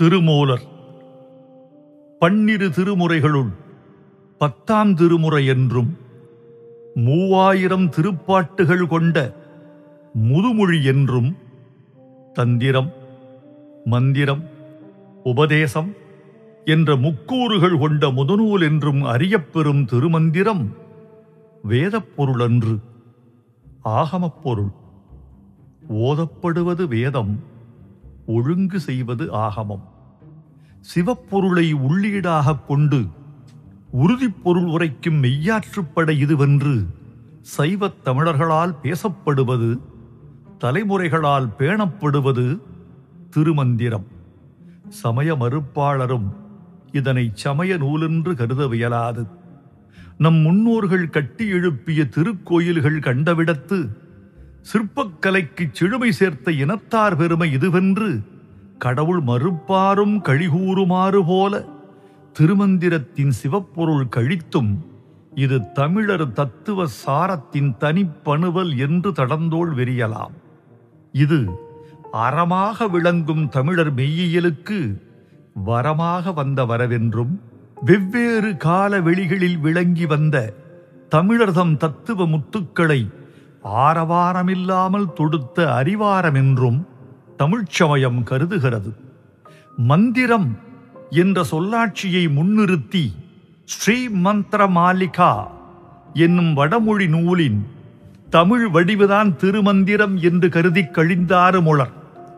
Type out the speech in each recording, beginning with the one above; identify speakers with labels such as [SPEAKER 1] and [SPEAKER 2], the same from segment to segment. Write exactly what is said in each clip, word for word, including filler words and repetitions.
[SPEAKER 1] திருமூலர் பன்னிரு திருமுறைகளுள் பத்தாம் திருமுறை என்றும் மூவாயிரம் திருப்பாட்டுகள் கொண்ட முதுமொழி என்றும் தந்திரம், மந்திரம், உபதேசம் என்ற முக்கூறுகள் கொண்ட முதுநூல் என்றும் அறியப்பெறும் திருமந்திரம் வேதப் பொருளன்று, ஆகமப் பொருள். ஓதப்படுவது வேதம், ஒழுங்கு செய்வது ஆகமம். சிவப்பொருளை உள்ளீடாகக் கொண்டு உறுதிப்பொருள் உரைக்கும் மெய்யாற்றுப்படை இதுவென்று சைவத் தமிழர்களால் பேசப்படுவது, தலைமுறைகளால் பேணப்படுவது திருமந்திரம். சமய மறுப்பாளரும் இதனை சமய நூலென்று கருதவியலாது. நம் முன்னோர்கள் கட்டி எழுப்பிய திருக்கோயில்கள் கண்டவிடத்து சிற்பக்கலைக்கு செழுமை சேர்த்த இனத்தார் பெருமை இதுவென்று கடவுள் மறுப்பாரும் கழிகூறுமாறு போல திருமந்திரத்தின் சிவப்பொருள் கழித்தும் இது தமிழர் தத்துவ சாரத்தின் தனிப்பணுவல் என்று தடந்தோள் வெறியலாம். இது அறமாக விளங்கும் தமிழர் மெய்யியலுக்கு வரமாக வந்த வரவென்றும், வெவ்வேறு கால வெளிகளில் விளங்கி வந்த தமிழர்தம் தத்துவ முத்துக்களை ஆரவாரமில்லாமல் தொடுத்த அறிவாரம் என்றும் தமிழ்ச்சமயம் கருதுகிறது. மந்திரம் என்ற சொல்லாட்சியை முன்னிறுத்தி ஸ்ரீ மந்திர மாலிகா என்னும் வடமொழி நூலின் தமிழ் வடிவுதான் திருமந்திரம் என்று கருதி கழிந்தாறு முளர்.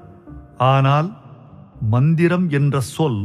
[SPEAKER 1] ஆனால் மந்திரம் என்ற சொல்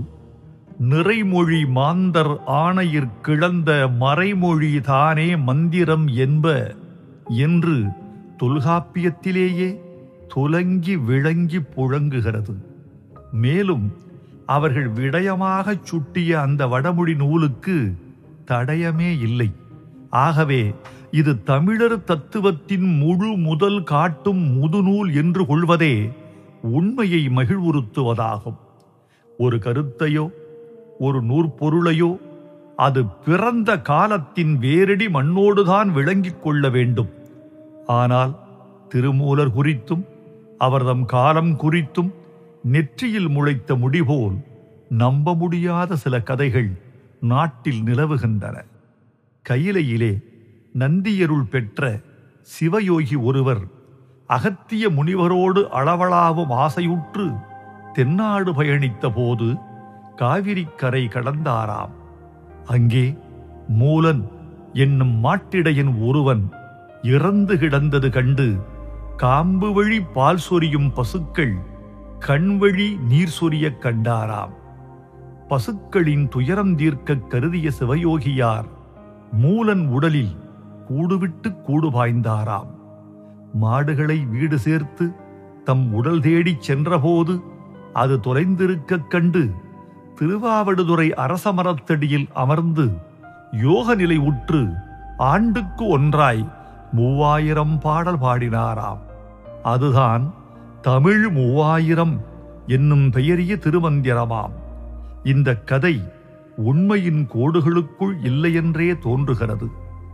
[SPEAKER 1] நிறைமொழி மாந்தர் ஆணையிற் கிளந்த மறைமொழி தானே மந்திரம் என்ப என்று தொல்காப்பியத்திலேயே துலங்கி விளங்கி புழங்குகிறது. மேலும் அவர்கள் விடயமாகச் சுட்டிய அந்த வடமொழி நூலுக்கு தடயமே இல்லை. ஆகவே இது தமிழர் தத்துவத்தின் முழு முதல் காட்டும் முதுநூல் என்று கொள்வதே உண்மையை மகிழ்வுறுத்துவதாகும். ஒரு கருத்தையோ ஒரு நூற்பொருளையோ அது பிறந்த காலத்தின் வேரடி மண்ணோடுதான் விளங்கிக் கொள்ள வேண்டும். ஆனால் திருமூலர் குறித்தும் அவர்தம் காலம் குறித்தும் நெற்றியில் முளைத்த முடிபோல் நம்ப முடியாத சில கதைகள் நாட்டில் நிலவுகின்றன. கையிலையிலே நந்தியருள் பெற்ற சிவயோகி ஒருவர் அகத்திய முனிவரோடு அளவளாவும் ஆசையுற்று தென்னாடு பயணித்த போது காவிரிக்கரை கடந்தாராம். அங்கே மூலன் என்னும் மாட்டிடையன் ஒருவன் இறந்து கிடந்தது கண்டு காம்பு வழி பால் சொரியும் பசுக்கள் கண்வழி நீர் சொரிய கண்டாராம். பசுக்களின் துயரம் தீர்க்க கருதிய சிவயோகியார் மூலன் உடலில் கூடுவிட்டு கூடு பாய்ந்தாராம். மாடுகளை வீடு சேர்த்து தம் உடல் தேடிச் சென்றபோது அது தொலைந்திருக்க கண்டு திருவாவடுதுறை அரச மரத்தடியில் அமர்ந்து யோக நிலை உற்று ஆண்டுக்கு ஒன்றாய் மூவாயிரம் பாடல் பாடினாராம். அதுதான் தமிழ் மூவாயிரம் என்னும் பெயரிய திருமந்திரமாம். இந்த கதை உண்மையின் கோடுகளுக்குள் இல்லையென்றே தோன்றுகிறது.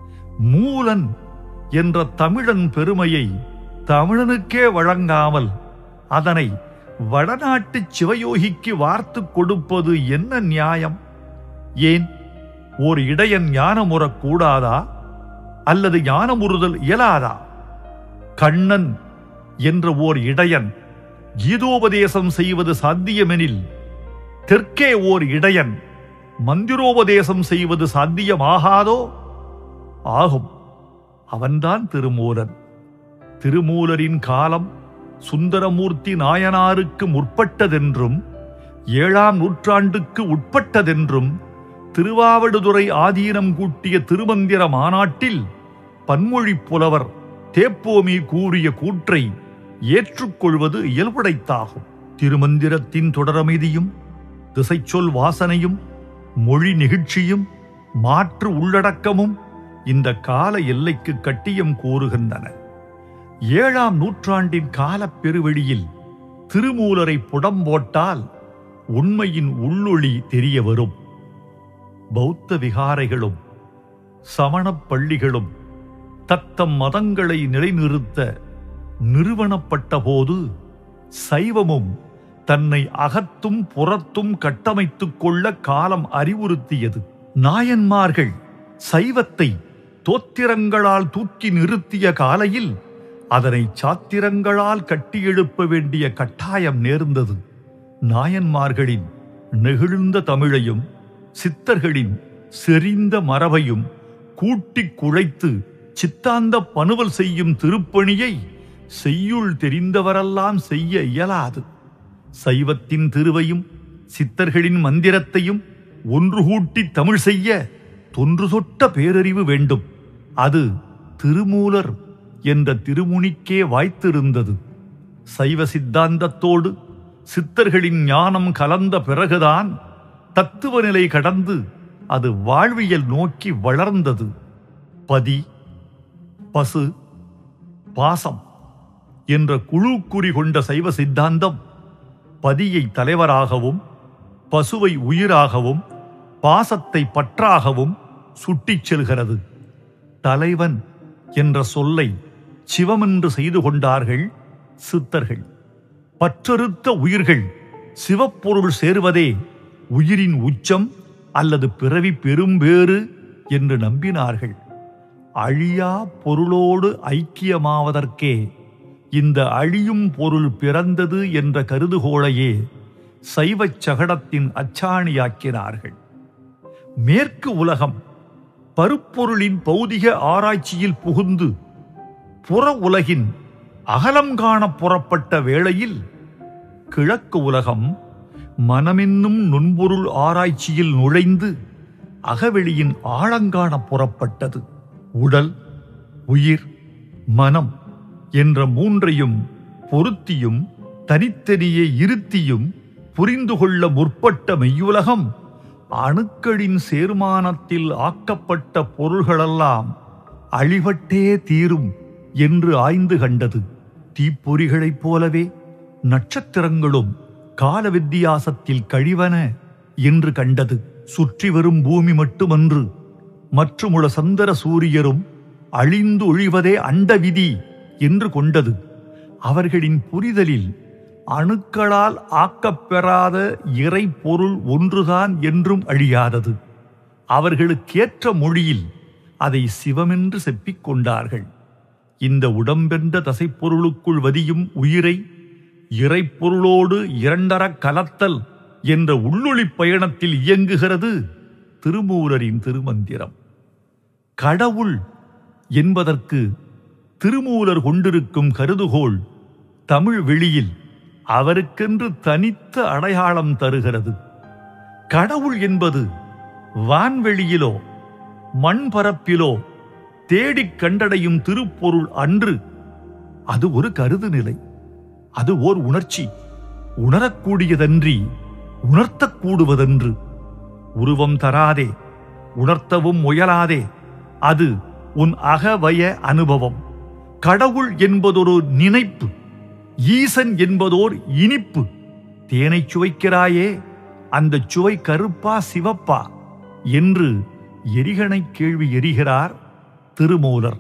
[SPEAKER 1] மூலன் என்ற தமிழன் பெருமையை தமிழனுக்கே வழங்காமல் அதனை வடநாட்டு சிவயோகிக்கு வார்த்து கொடுப்பது என்ன நியாயம்? ஏன் ஓர் இடையன் ஞானமுறக் கூடாதா? அல்லது ஞானமுறுதல் இயலாதா? கண்ணன் என்ற ஓர் இடையன் கீதோபதேசம் செய்வது சாத்தியமெனில் தெற்கே ஓர் இடையன் மந்திரோபதேசம் செய்வது சாத்தியமாகாதோ? ஆகும். அவன்தான் திருமூலன். திருமூலரின் காலம் சுந்தரமூர்த்தி நாயனாருக்கு முற்பட்டதென்றும் ஏழாம் நூற்றாண்டுக்கு உட்பட்டதென்றும் திருவாவடுதுறை ஆதீனம் கூட்டிய திருமந்திர மாநாட்டில் பன்மொழி புலவர் தேப்போமி கூறிய கூற்றை ஏற்றுக்கொள்வது இயல்புடைத்தாகும். திருமந்திரத்தின் தொடரமைதியும் திசைச்சொல் வாசனையும் மொழி நெகிழ்ச்சியும் மாற்று உள்ளடக்கமும் இந்த கால எல்லைக்கு கட்டியம் கூறுகின்றன. ஏழாம் நூற்றாண்டின் காலப் பெருவெளியில் திருமூலரை புடம் போட்டால் உண்மையின் உள்ளொளி தெரிய வரும். பௌத்த விகாரைகளும் சமணப் பள்ளிகளும் தத்தம் மதங்களை நிலைநிறுத்த நிறுவனப்பட்ட போது சைவமும் தன்னை அகத்தும் புறத்தும் கட்டமைத்துக் கொள்ள காலம் அறிவுறுத்தியது. நாயன்மார்கள் சைவத்தை தோத்திரங்களால் தூக்கி நிறுத்திய காலையில் அதனை சாத்திரங்களால் கட்டியெழுப்ப வேண்டிய கட்டாயம் நேர்ந்தது. நாயன்மார்களின் நெகிழ்ந்த தமிழையும் சித்தர்களின் செறிந்த மரபையும் கூட்டிக் குழைத்து சித்தாந்த பணுவல் செய்யும் திருப்பணியை செய்யுள் தெரிந்தவரெல்லாம் செய்ய இயலாது. சைவத்தின் திருவையும் சித்தர்களின் மந்திரத்தையும் ஒன்று கூட்டி தமிழ் செய்ய தொன்று தொட்ட பேரறிவு வேண்டும். அது திருமூலர் என்ற திருமுனிக்கே வாய்த்திருந்தது. சைவ சித்தாந்தத்தோடு சித்தர்களின் ஞானம் கலந்த பிறகுதான் தத்துவ நிலை கடந்து அது வாழ்வியல் நோக்கி வளர்ந்தது. பதி, பசு, பாசம் என்ற குழு குறி கொண்ட சைவ சித்தாந்தம் பதியை தலைவராகவும் பசுவை உயிராகவும் பாசத்தை பற்றாகவும் சுட்டிச் செல்கிறது. தலைவன் என்ற சொல்லை சிவமென்று செய்து கொண்டார்கள் சித்தர்கள். பற்றறுத்த உயிர்கள் சிவப்பொருள் சேர்வதே உயிரின் உச்சம் அல்லது பிறவி பெரும்பேறு என்று நம்பினார்கள். அழியா பொருளோடு ஐக்கியமாவதற்கே இந்த அழியும் பொருள் பிறந்தது என்ற கருதுகோளையே சைவச் சகடத்தின் அச்சாணியாக்கினார்கள். மேற்கு உலகம் பருப்பொருளின் பௌதிக ஆராய்ச்சியில் புகுந்து புற உலகின் அகலம் காண புறப்பட்ட வேளையில் கிழக்கு உலகம் மனமென்னும் நுண்பொருள் ஆராய்ச்சியில் நுழைந்து அகவெளியின் ஆழங்காண புறப்பட்டது. உடல், உயிர், மனம் என்ற மூன்றையும் பொருத்தியும் தனித்தனியே இருத்தியும் புரிந்து கொள்ள முற்பட்ட மெய்யுலகம் அணுக்களின் சேர்மானத்தில் ஆக்கப்பட்ட பொருள்களெல்லாம் அழிவட்டே தீரும் என்று ஆய்ந்து கண்டது. தீப்பொறிகளைப் போலவே நட்சத்திரங்களும் கால வித்தியாசத்தில் கழிவன என்று கண்டது. சுற்றி வரும் பூமி மட்டுமன்று, மற்றுமுள்ள சந்திர சூரியரும் அழிந்து ஒழிவதே அண்ட விதி என்று கொண்டது. அவர்களின் புரிதலில் அணுக்களால் ஆக்கப்பெறாத இறை பொருள் ஒன்றுதான் என்றும் அழியாதது. அவர்களுக்கேற்ற மொழியில் அதை சிவமென்று செப்பிக் கொண்டார்கள். இந்த உடம்பென்ற தசைப்பொருளுக்குள் வதியும் உயிரை இறைப்பொருளோடு இரண்டரக் கலத்தல் என்ற உள்ளொளி பயணத்தில் இயங்குகிறது திருமூலரின் திருமந்திரம். கடவுள் என்பதற்கு திருமூலர் கொண்டிருக்கும் கருதுகோள் தமிழ் வெளியில் அவருக்கென்று தனித்த அடையாளம் தருகிறது. கடவுள் என்பது வான்வெளியிலோ மண்பரப்பிலோ தேடிக் கண்டடையும் திருப்பொருள் அன்று. அது ஒரு கருது நிலை, அது ஓர் உணர்ச்சி, உணரக்கூடியதன்றி உணர்த்தக்கூடுவதன்று. உருவம் தராதே, உணர்த்தவும் முயலாதே, அது உன் அகவய அனுபவம். கடவுள் என்பதொரு நினைப்பு, ஈசன் என்பதோர் இனிப்பு. தேனை சுவைக்கிறாயே, அந்த சுவை கருப்பா சிவப்பா என்று எரிகணை கேள்வி எரிகிறார் திருமூலர்.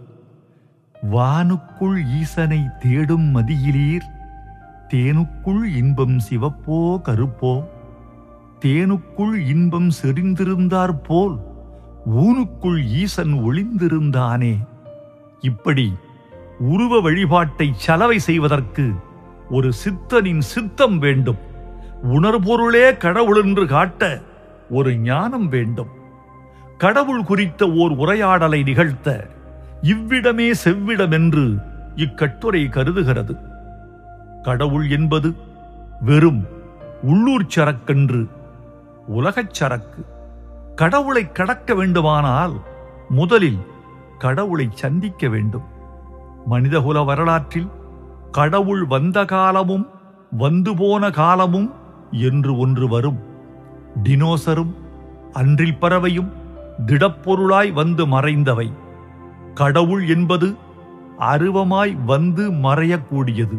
[SPEAKER 1] வானுக்குள் ஈசனை தேடும் மதியிலீர், தேனுக்குள் இன்பம் சிவப்போ கருப்போ, தேனுக்குள் இன்பம் செறிந்திருந்தாற் போல் ஊனுக்குள் ஈசன் ஒளிந்திருந்தானே. இப்படி உருவ வழிபாட்டை சலவை செய்வதற்கு ஒரு சித்தனின் சித்தம் வேண்டும். உணர்பொருளே கடவுள் என்று காட்ட ஒரு ஞானம் வேண்டும். கடவுள் குறித்த ஓர் உரையாடலை நிகழ்த்த இவ்விடமே செவ்விடம் என்று இக்கட்டுரை கருதுகிறது. கடவுள் என்பது வெறும் உள்ளூர் சரக்கன்று, உலகச் சரக்கு. கடவுளை கடக்க வேண்டுமானால் முதலில் கடவுளை சந்திக்க வேண்டும். மனிதகுல வரலாற்றில் கடவுள் வந்த காலமும் வந்து போன காலமும் என்று ஒன்று வரும். டினோசரும் அன்றில் பறவையும் திடப்பொருளாய் வந்து மறைந்தவை. கடவுள் என்பது அருவமாய் வந்து மறையக்கூடியது.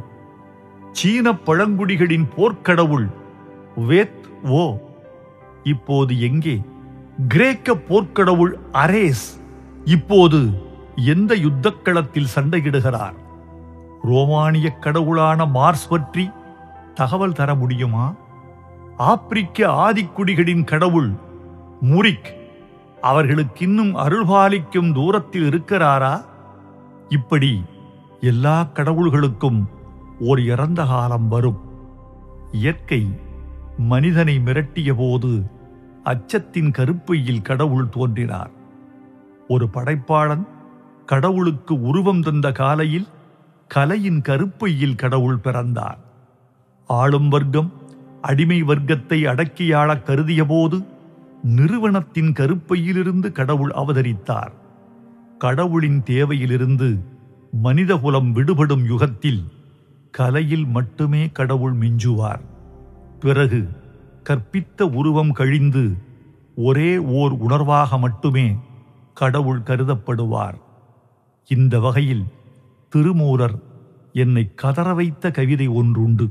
[SPEAKER 1] சீன பழங்குடிகளின் போர்க்கடவுள் வேத் ஓ இப்போது எங்கே? கிரேக்க போர்க்கடவுள் அரேஸ் இப்போது எந்த யுத்தக்களத்தில் சண்டையிடுகிறார்? ரோமானிய கடவுளான மார்ஸ் பற்றி தகவல் தர முடியுமா? ஆப்பிரிக்க ஆதிக்குடிகளின் கடவுள் முரிக் அவர்களுக்கு இன்னும் அருள்பாலிக்கும் தூரத்தில் இருக்கிறாரா? இப்படி எல்லா கடவுள்களுக்கும் ஒரு இறந்த காலம் வரும். இயற்கை மனிதனை மிரட்டிய போது அச்சத்தின் கருப்பையில் கடவுள் தோன்றினார். ஒரு படைப்பாளன் கடவுளுக்கு உருவம் தந்த காலையில் கலையின் கருப்பையில் கடவுள் பிறந்தார். ஆளும் வர்க்கம் அடிமை வர்க்கத்தை அடக்கியாள கருதிய போது நிறுவனத்தின் கருப்பையிலிருந்து கடவுள் அவதரித்தார். கடவுளின் தேவையிலிருந்து மனிதகுலம் விடுபடும் யுகத்தில் கலையில் மட்டுமே கடவுள் மிஞ்சுவார். பிறகு கற்பித்த உருவம் கழிந்து ஒரே ஓர் உணர்வாக மட்டுமே கடவுள் கருதப்படுவார். இந்த வகையில் திருமூலர் என்னை கதற வைத்த கவிதை ஒன்றுண்டு.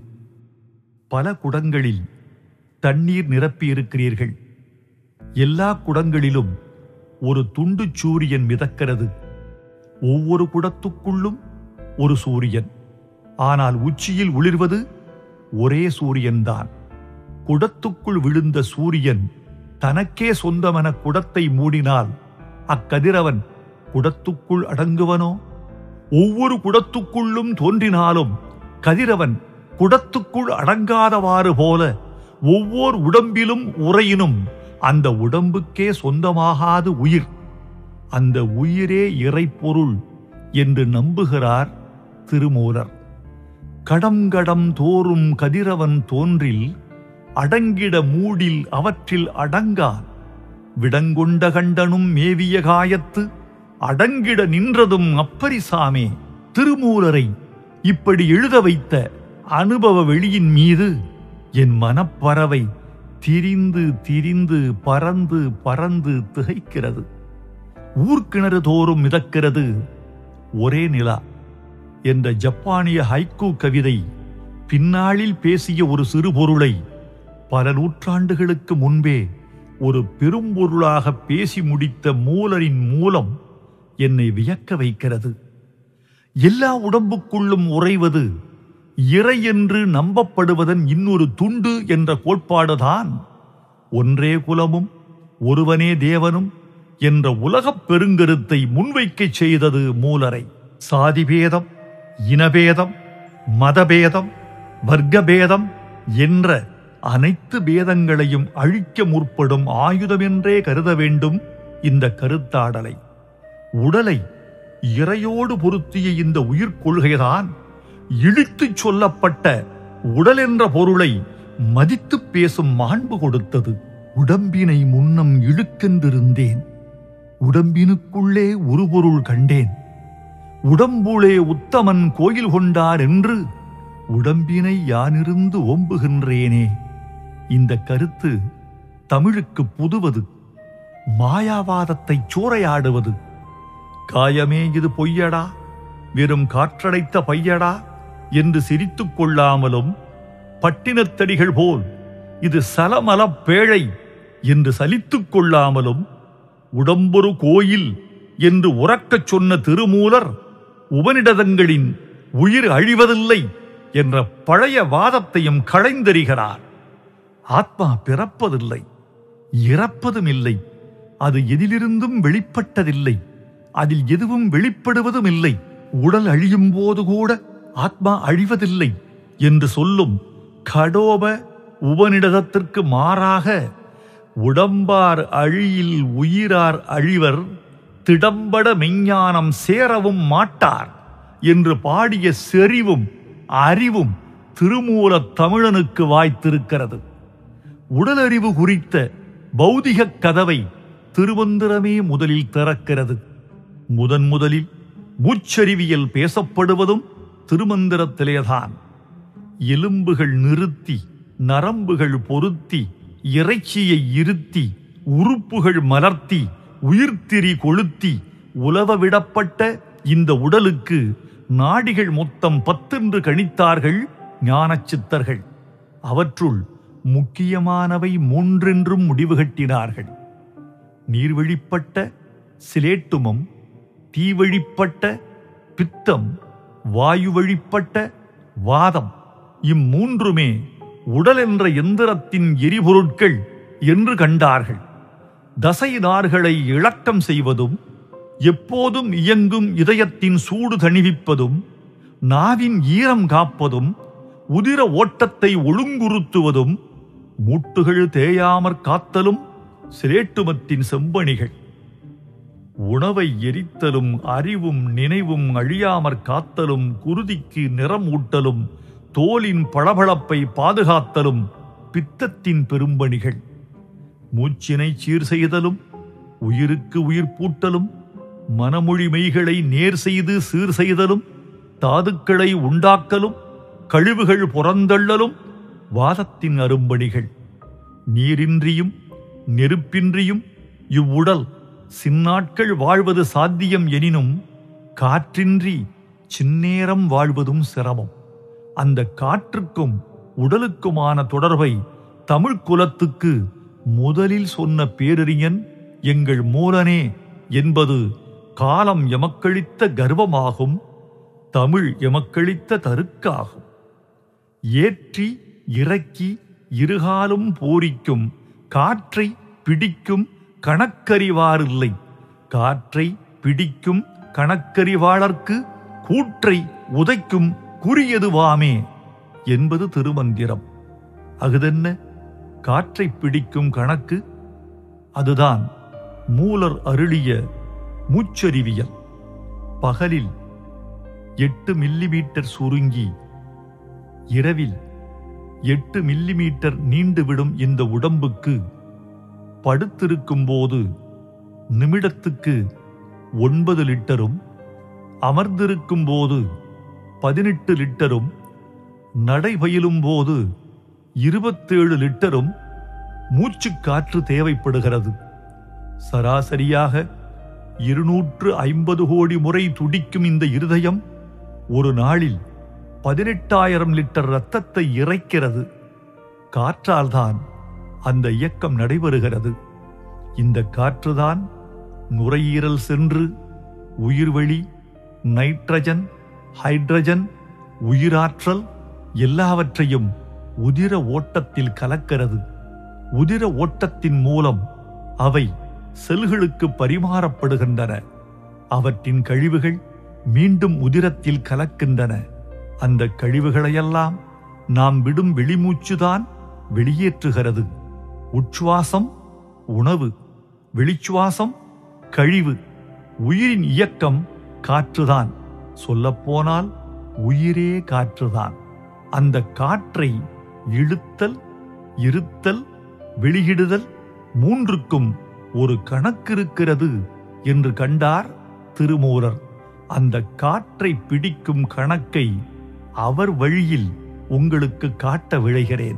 [SPEAKER 1] பல குடங்களில் தண்ணீர் நிரப்பியிருக்கிறீர்கள். எல்லா குடங்களிலும் ஒரு துண்டு சூரியன் மிதக்கிறது. ஒவ்வொரு குடத்துக்குள்ளும் ஒரு சூரியன். ஆனால் உச்சியில் ஒளிர்வது ஒரே சூரியன்தான். குடத்துக்குள் விழுந்த சூரியன் தனக்கே சொந்தமென குடத்தை மூடினால் அக்கதிரவன் குடத்துக்குள் அடங்குவனோ? ஒவ்வொரு குடத்துக்குள்ளும் தோன்றினாலும் கதிரவன் குடத்துக்குள் அடங்காதவாறு போல ஒவ்வொரு உடம்பிலும் உறையினும் அந்த உடம்புக்கே சொந்தமாகாது உயிர். அந்த உயிரே இறைப்பொருள் என்று நம்புகிறார் திருமூலர். கடம்கடம் தோறும் கதிரவன் தோன்றில் அடங்கிட மூடில் அவற்றில் அடங்கான். விடங்கொண்ட கண்டனும் மேவிய காயத்து அடங்கிட நின்றதும் அப்பரிசாமே. திருமூலரை இப்படி எழுத வைத்த அனுபவ வெளியின் மீது என் மனப்பறவை திரிந்து திரிந்து பறந்து பறந்து திகைக்கிறது. ஊர்க்கிணறு தோறும் மிதக்கிறது ஒரே நிலா என்ற ஜப்பானிய ஹைக்கூ கவிதை பின்னாளில் பேசிய ஒரு சிறு பொருளை பல நூற்றாண்டுகளுக்கு முன்பே ஒரு பெரும்பொருளாக பேசி முடித்த மூலரின் மூலம் என்னை வியக்க வைக்கிறது. எல்லா உடம்புக்குள்ளும் உறைவது இறை என்று நம்பப்படுவதன் இன்னொரு துண்டு என்ற கோட்பாடுதான் ஒன்றே குலமும் ஒருவனே தேவனும் என்ற உலகப் பெருங்கருத்தை முன்வைக்கச் செய்தது மூலரை. சாதிபேதம், இனபேதம், மதபேதம், வர்க்கபேதம் என்ற அனைத்து பேதங்களையும் அழிக்க முற்படும் ஆயுதமென்றே கருத வேண்டும் இந்த கருத்தாடலை. உடலை இறையோடு பொருத்திய இந்த உயிர் கொள்கைதான் இழித்துச் சொல்லப்பட்ட உடல் என்ற பொருளை மதித்து பேசும் மாண்பு கொடுத்தது. உடம்பினை முன்னம் இழுக்கென்றிருந்தேன், உடம்பினுக்குள்ளே ஒரு பொருள் கண்டேன். உடம்புளே உத்தமன் கோயில் கொண்டார் என்று உடம்பினை யானிருந்து ஓம்புகின்றேனே. இந்த கருத்து தமிழுக்கு புதுவது, மாயாவாதத்தை சூறையாடுவது. காயமே இது பொய்யடா, வெறும் காற்றடைத்த பையடா என்று சிரித்துக் கொள்ளாமலும், பட்டினத்தடிகள் போல் இது சலமல பேழை என்று சலித்துக் கொள்ளாமலும், உடம்பொரு கோயில் என்று உறக்கச் சொன்ன திருமூலர் உபநிடதங்களின் உயிர் அழிவதில்லை என்ற பழைய வாதத்தையும் களைந்தெறிகிறார். ஆத்மா பிறப்பதில்லை, இறப்பதும் இல்லை, அது எதிலிருந்தும் வெளிப்பட்டதில்லை, அதில் எதுவும் வெளிப்படுவதும் இல்லை. உடல் அழியும் போது கூட ஆத்மா அழிவதில்லை என்று சொல்லும் கடோப உபநிடதத்திற்கு மாறாக உடம்பார் அழியில் உயிரார் அழிவர், திடம்பட மெஞ்ஞானம் சேரவும் மாட்டார் என்று பாடிய செறிவும் அறிவும் திருமூலத் தமிழனுக்கு வாய்த்திருக்கிறது. உடலறிவு குறித்த பௌதிக கதவை திருமந்திரமே முதலில் திறக்கிறது. முதன் முதலில் மூச்சறிவியல் பேசப்படுவதும் திருமந்திரத்திலேதான். எலும்புகள் நிறுத்தி, நரம்புகள் பொருத்தி, இறைச்சியை இருத்தி, உறுப்புகள் மலர்த்தி, உயிர்த்திரி கொளுத்தி உலவ விடப்பட்ட இந்த உடலுக்கு நாடிகள் மொத்தம் பத்தென்று கணித்தார்கள் ஞானச் சித்தர்கள். அவற்றுள் முக்கியமானவை மூன்றென்றும் முடிவு கட்டினார்கள். நீர்வழிப்பட்ட சிலேட்டுமம், தீவழிப்பட்ட பித்தம், வாயு வழிப்பட்ட வாதம் இம்மூன்றுமே உடல் என்ற எந்திரத்தின் எரிபொருட்கள் என்று கண்டார்கள். தசை நார்களை இளக்கம் செய்வதும், எப்போதும் இயங்கும் இதயத்தின் சூடு தணிவிப்பதும், நாவின் ஈரம் காப்பதும், உதிர ஓட்டத்தை ஒழுங்குறுத்துவதும், மூட்டுகள் தேயாமற் காத்தலும் சிரேட்டுமத்தின் செம்பணிகள். உணவை எரித்தலும், அறிவும் நினைவும் அழியாமற் காத்தலும், குருதிக்கு நிறம் ஊட்டலும், தோலின் பளபளப்பை பாதுகாத்தலும் பித்தத்தின் பெரும்பணிகள். மூச்சினை சீர் செய்தலும், உயிருக்கு உயிர் பூட்டலும், மனமொழி மெய்களை நேர் செய்து சீர் செய்தலும், தாதுக்களை உண்டாக்கலும், கழிவுகள் புறந்தள்ளலும் வாதத்தின் அரும்பணிகள். நீரின்றியும் நெருப்பின்றியும் இவ்வுடல் சின்னாட்கள் வாழ்வது சாத்தியம் எனினும், காற்றின்றி சின்னேரம் வாழ்வதும் சிரமம். அந்த காற்றுக்கும் உடலுக்குமான தொடர்பை தமிழ் குலத்துக்கு முதலில் சொன்ன பேரறிஞன் எங்கள் மூலனே என்பது காலம் எமக்களித்த கர்வமாகும், தமிழ் எமக்களித்த தருக்காகும். ஏற்றி இறக்கி இருகாலும் போரிக்கும் காற்றை பிடிக்கும் கணக்கறிவாரில்லை. காற்றை பிடிக்கும் கணக்கறிவாளர்க்கு கூற்றை உதைக்கும் குறியதுவாமே என்பது திருமந்திரம். அகுதென்ன காற்றை பிடிக்கும் கணக்கு? அதுதான் மூலர் அருளிய மூச்சறிவியல். பகலில் எட்டு மில்லிமீட்டர் சுருங்கி இரவில் எட்டு மில்லிமீட்டர் நீண்டுவிடும் இந்த உடம்புக்கு படுத்திருக்கும் போது நிமிடத்துக்கு ஒன்பது லிட்டரும், அமர்ந்திருக்கும் போது பதினெட்டு லிட்டரும், நடைபயிலும் போது இருபத்தேழு லிட்டரும் மூச்சு காற்று தேவைப்படுகிறது. சராசரியாக இருநூற்று ஐம்பது கோடி முறை துடிக்கும் இந்த இருதயம் ஒரு நாளில் பதினெட்டாயிரம் லிட்டர் இரத்தத்தை இறைக்கிறது. காற்றால்தான் அந்த இயக்கம் நடைபெறுகிறது. இந்த காற்றுதான் நுரையீரல் சென்று உயிர்வெளி, நைட்ரஜன், ஹைட்ரஜன், உயிராற்றல் எல்லாவற்றையும் உதிர ஓட்டத்தில் கலக்கிறது. உதிர ஓட்டத்தின் மூலம் அவை செல்களுக்கு பரிமாறப்படுகின்றன. அவற்றின் கழிவுகள் மீண்டும் உதிரத்தில் கலக்கின்றன. அந்த கழிவுகளையெல்லாம் நாம் விடும் வெளிமூச்சுதான் வெளியேற்றுகிறது. உச்சுவாசம் உணவு, வெளிச்சுவாசம் கழிவு. உயிரின் இயக்கம் காற்றுதான். சொல்லப்போனால் உயிரே காற்றுதான். அந்த காற்றை இழுத்தல், இருத்தல், வெளியிடுதல் மூன்றுக்கும் ஒரு கணக்கிருக்கிறது என்று கண்டார் திருமூலர். அந்த காற்றை பிடிக்கும் கணக்கை அவர் வழியில் உங்களுக்கு காட்ட விழைகிறேன்.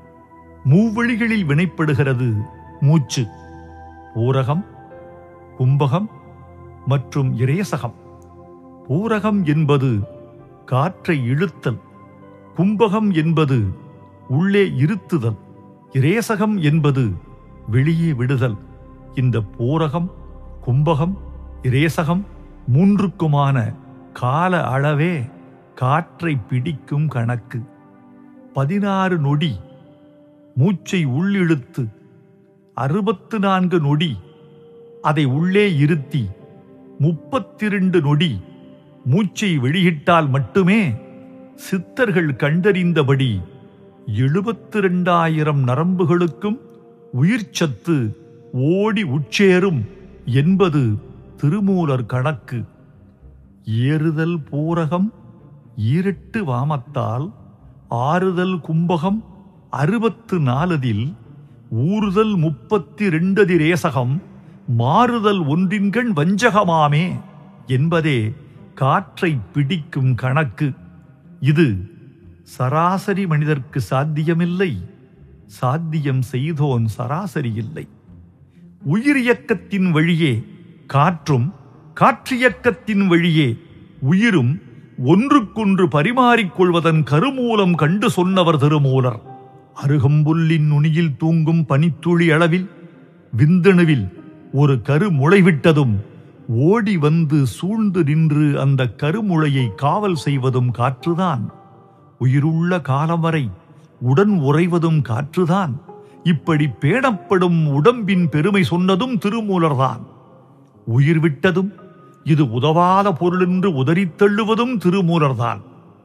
[SPEAKER 1] மூவழிகளில் வினைப்படுகிறது மூச்சு. பூரகம், கும்பகம் மற்றும் இரேசகம். பூரகம் என்பது காற்றை இழுத்தல், கும்பகம் என்பது உள்ளே இருத்துதல், இரேசகம் என்பது வெளியே விடுதல். இந்த பூரகம், கும்பகம், இரேசகம் மூன்றுக்குமான கால அளவே காற்றை பிடிக்கும் கணக்கு. பதினாறு நொடி மூச்சை உள்ளிழுத்து, அறுபத்து நான்கு நொடி அதை உள்ளே இருத்தி, முப்பத்தி இரண்டு நொடி மூச்சை வெளியிட்டால் மட்டுமே சித்தர்கள் கண்டறிந்தபடி எழுபத்தி இரண்டாயிரம் நரம்புகளுக்கும் உயிர்ச்சத்து ஓடி உட்சேரும் என்பது திருமூலர் கணக்கு. ஏறுதல் பூரகம் ஈரெட்டு வாமத்தால், ஆறுதல் கும்பகம் அறுபத்து நாலதில், ஊறுதல் முப்பத்தி இரண்டதி ரேசகம், மாறுதல் ஒன்றின்கண் வஞ்சகமாமே என்பதே காற்றை பிடிக்கும் கணக்கு. இது சராசரி மனிதர்க்கு சாத்தியமில்லை. சாத்தியம் செய்தோன் சராசரி இல்லை. உயிரியக்கத்தின் வழியே காற்றும், காற்றியக்கத்தின் வழியே உயிரும் ஒன்றுக்கொன்று பரிமாறிக்கொள்வதன் கருமூலம் கண்டு சொன்னவர் திருமூலர். அருகம்புல்லின் நுனியில் தூங்கும் பனித்துளி அளவில் விந்தணுவில் ஒரு கரு முளைவிட்டதும் ஓடி வந்து சூழ்ந்து நின்று அந்த கருமுளையை காவல் செய்வதும் காற்றுதான். உயிருள்ள காலம் வரை உடன் உறைவதும் காற்றுதான். இப்படி பேணப்படும் உடம்பின் பெருமை சொன்னதும் திருமூலர்தான். உயிர் விட்டதும் இது உதவாத பொருள் என்று உதறித் தள்ளுவதும் திருமூலர்தான்.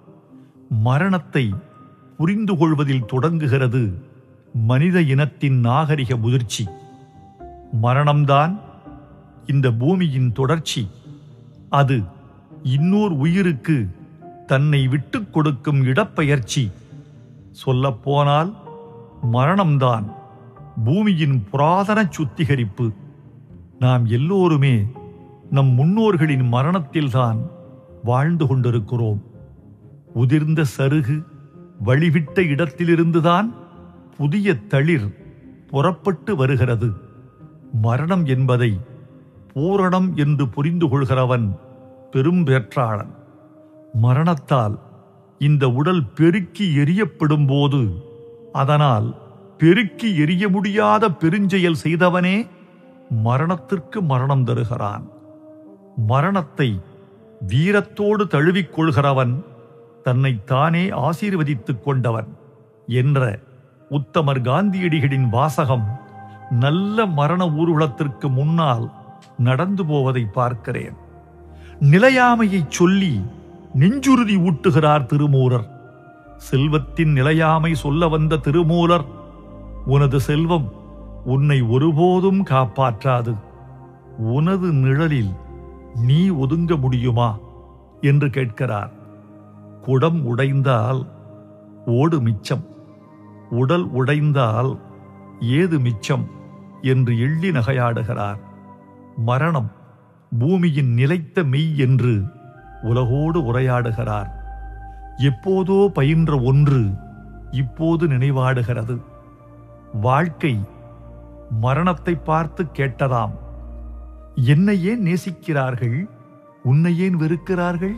[SPEAKER 1] மரணத்தை புரிந்து கொள்வதில் தொடங்குகிறது மனித இனத்தின் நாகரிக முதிர்ச்சி. மரணம்தான் இந்த பூமியின் தொடர்ச்சி. அது இன்னோர் உயிருக்கு தன்னை விட்டுக் கொடுக்கும் இடப்பெயர்ச்சி. சொல்லப்போனால் மரணம்தான் பூமியின் புராதன சுத்திகரிப்பு. நாம் எல்லோருமே நம் முன்னோர்களின் மரணத்தில்தான் வாழ்ந்து கொண்டிருக்கிறோம். உதிர்ந்த சருகு வழிவிட்ட இடத்திலிருந்துதான் புதிய தளிர் புறப்பட்டு வருகிறது. மரணம் என்பதை பூரணம் என்று புரிந்து கொள்கிறவன் பெரும் பேற்றாளன். மரணத்தால் இந்த உடல் பெருக்கி எரியப்படும் போது அதனால் பெருக்கி எரிய முடியாத பெருஞ்செயல் செய்தவனே மரணத்திற்கு மரணம் தருகிறான். மரணத்தை வீரத்தோடு தழுவிக் கொள்கிறவன் தன்னைத்தானே ஆசீர்வதித்துக் கொண்டவன் என்ற உத்தமர் காந்தியடிகளின் வாசகம் நல்ல மரண ஊர்வலத்திற்கு முன்னால் நடந்து போவதை பார்க்கிறேன். நிலையாமையை சொல்லி நெஞ்சுறுதி ஊட்டுகிறார் திருமூலர். செல்வத்தின் நிலையாமை சொல்ல வந்த திருமூலர், உனது செல்வம் உன்னை ஒருபோதும் காப்பாற்றாது, உனது நிழலில் நீ ஒதுங்க முடியுமா என்று கேட்கிறார். குடம் உடைந்தால் ஓடு மிச்சம், உடல் உடைந்தால் ஏது மிச்சம் என்று எள்ளி நகையாடுகிறார். மரணம் பூமியின் நிலைத்த மெய் என்று உலகோடு உரையாடுகிறார். எப்போதோ பயின்ற ஒன்று இப்போது நினைவாடுகிறது. வாழ்க்கை மரணத்தை பார்த்து கேட்டதாம், என்னை ஏன் நேசிக்கிறார்கள், உன்னை ஏன் வெறுக்கிறார்கள்?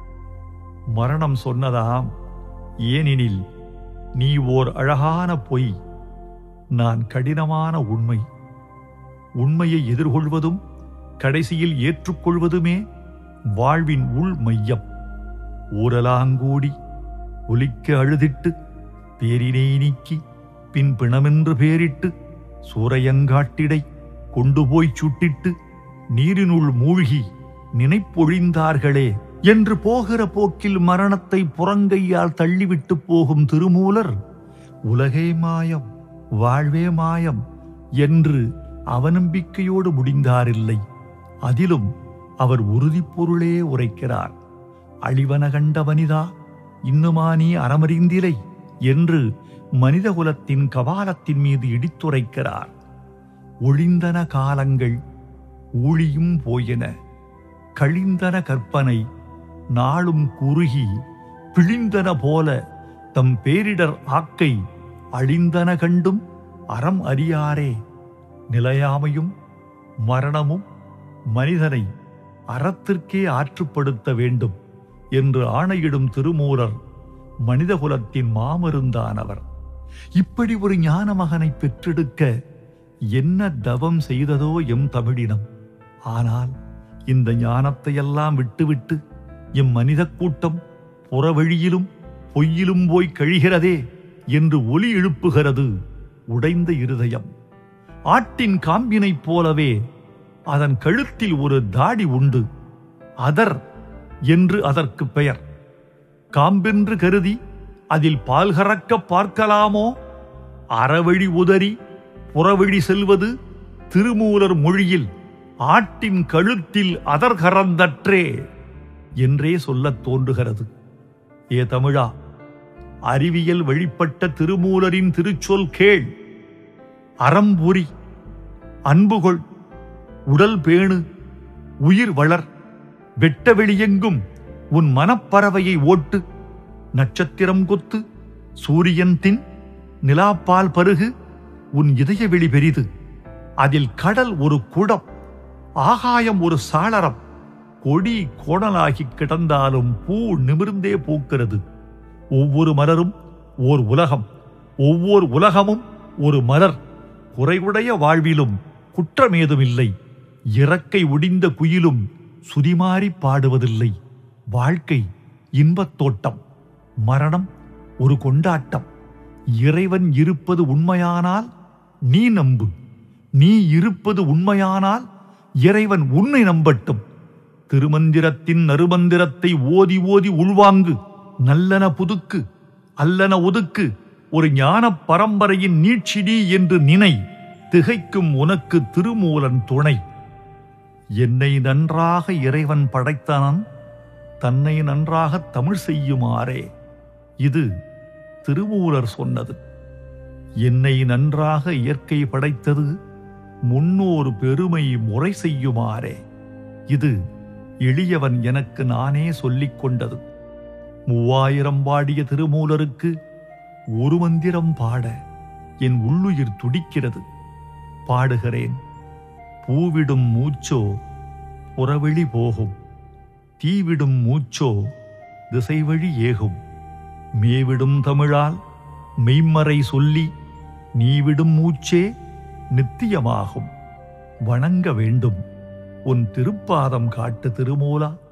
[SPEAKER 1] மரணம் சொன்னதாம், ஏனெனில் நீ ஓர் அழகான பொய், நான் கடினமான உண்மை. உண்மையை எதிர்கொள்வதும் கடைசியில் ஏற்றுக்கொள்வதுமே வாழ்வின் உள் மையம். ஊரலாங்கூடி ஒலிக்க அழுதிட்டு பேரினை நீக்கி பின் பிணமென்று பேரிட்டு சூரையங்காட்டிடை கொண்டு போய் சுட்டிட்டு நீரினுள் மூழ்கி நினைப்பொழிந்தார்களே என்று போகிற போக்கில் மரணத்தை புறங்கையால் தள்ளிவிட்டு போகும் திருமூலர், உலகே மாயம் வாழ்வே மாயம் என்று அவநம்பிக்கையோடு முடிந்தாரில்லை. அதிலும் அவர் உறுதிப்பொருளே உரைக்கிறார். அழிவன கண்ட மனிதா இன்னுமா நீ அறமறிந்திலை என்று மனிதகுலத்தின் கபாலத்தின் மீது இடித்துரைக்கிறார். ஒழிந்தன காலங்கள் ஊழியும் போயின, கழிந்தன கற்பனை நாளும் குறுகி பிழிந்தன போல தம் பேரிடர் ஆக்கை அழிந்தன கண்டும் அறம் அறியாரே. நிலையாமையும் மரணமும் மனிதனை அறத்திற்கே ஆற்றுப்படுத்த வேண்டும் என்று ஆணையிடும் திருமூலர் மனிதகுலத்தின் மாமருந்தானவர். இப்படி ஒரு ஞான மகனை பெற்றெடுக்க என்ன தவம் செய்ததோ எம் தமிழினம். ஆனால் இந்த ஞானத்தையெல்லாம் விட்டுவிட்டு எம் மனித கூட்டம் புறவழியிலும் பொய்யிலும் போய் கழிகிறதே என்று ஒலி எழுப்புகிறது உடைந்த இருதயம். ஆட்டின் காம்பினைப் போலவே அதன் கழுத்தில் ஒரு தாடி உண்டு, அதர் என்று அதற்கு பெயர். காம்பென்று கருதி அதில் பால் கறக்க பார்க்கலாமோ? அறவழி உதறி புறவழி செல்வது திருமூலர் மொழியில் ஆட்டின் கழுத்தில் அதர் கறந்தற்றே என்றே சொல்லத் தோன்றுகிறது. ஏ தமிழா, அறிவியல் வழிபட்ட திருமூலரின் திருச்சொல் கேள். அறம்புரி, அன்புகொள், உடல் பேணு, உயிர் வளர், வெட்ட வெளியெங்கும் உன் மனப்பறவையை ஓட்டு, நட்சத்திரம் கொத்து, சூரியன் தின், நிலாப்பால் பருகு, உன் இதய வெளி பெரிது, அதில் கடல் ஒரு குடம், ஆகாயம் ஒரு சாளரம், கொடி கோணலாகி கிடந்தாலும் பூ நிமிர்ந்தே பூக்கிறது. ஒவ்வொரு மலரும் ஓர் உலகம், ஒவ்வொரு உலகமும் ஒரு மலர். குறைவுடைய வாழ்விலும் குற்றமேதுமில்லை, இறக்கை ஒடிந்த குயிலும் சுதிமாறி பாடுவதில்லை. வாழ்க்கை இன்பத் தோட்டம், மரணம் ஒரு கொண்டாட்டம். இறைவன் இருப்பது உண்மையானால் நீ நம்பு, நீ இருப்பது உண்மையானால் இறைவன் உன்னை நம்பட்டும். திருமந்திரத்தின் நறுமந்திரத்தை ஓதி ஓதி உள்வாங்கு. நல்லன புதுக்கு, அல்லன ஒதுக்கு. ஒரு ஞான பரம்பரையின் நீட்சிடி என்று நினை. திகைக்கும் உனக்கு திருமூலன் துணை. என்னை நன்றாக இறைவன் படைத்தனன், தன்னை நன்றாக தமிழ் செய்யுமாறே. இது திருமூலர் சொன்னது. என்னை நன்றாக இயற்கை படைத்தது, முன்னோர் பெருமை முறை செய்யுமாறே. இது எளியவன் எனக்கு நானே சொல்லிக் கொண்டது. மூவாயிரம் பாடிய திருமூலருக்கு ஒரு மந்திரம் பாட என் உள்ளுயிர் துடிக்கிறது. பாடுகிறேன். பூவிடும் மூச்சோ புறவெளி போகும், தீவிடும் மூச்சோ திசைவழி ஏகும். மேவிடும் தமிழால் மெய்மறை சொல்லி நீவிடும் மூச்சே நித்தியமாகும். வணங்க வேண்டும் உன் திருப்பாதம் காட்டு திருமூலா.